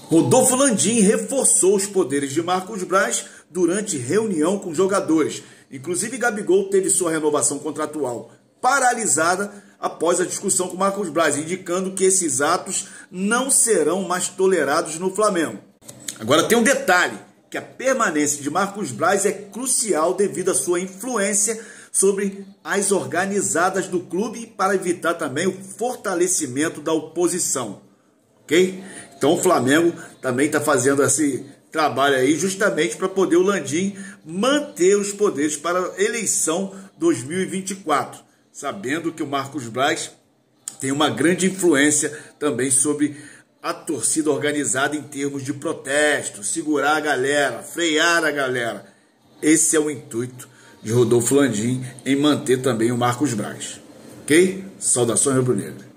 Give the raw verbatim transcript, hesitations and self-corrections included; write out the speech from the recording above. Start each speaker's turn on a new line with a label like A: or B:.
A: Rodolfo Landim reforçou os poderes de Marcos Braz durante reunião com jogadores. Inclusive, Gabigol teve sua renovação contratual paralisada após a discussão com Marcos Braz, indicando que esses atos não serão mais tolerados no Flamengo. Agora tem um detalhe, que a permanência de Marcos Braz é crucial devido à sua influência sobre as organizadas do clube para evitar também o fortalecimento da oposição. Ok? Então o Flamengo também está fazendo esse trabalho aí justamente para poder o Landim manter os poderes para a eleição dois mil e vinte e quatro, sabendo que o Marcos Braz tem uma grande influência também sobre a torcida organizada em termos de protesto, segurar a galera, frear a galera. Esse é o intuito de Rodolfo Landim em manter também o Marcos Braz. Ok? Saudações rubro-negras.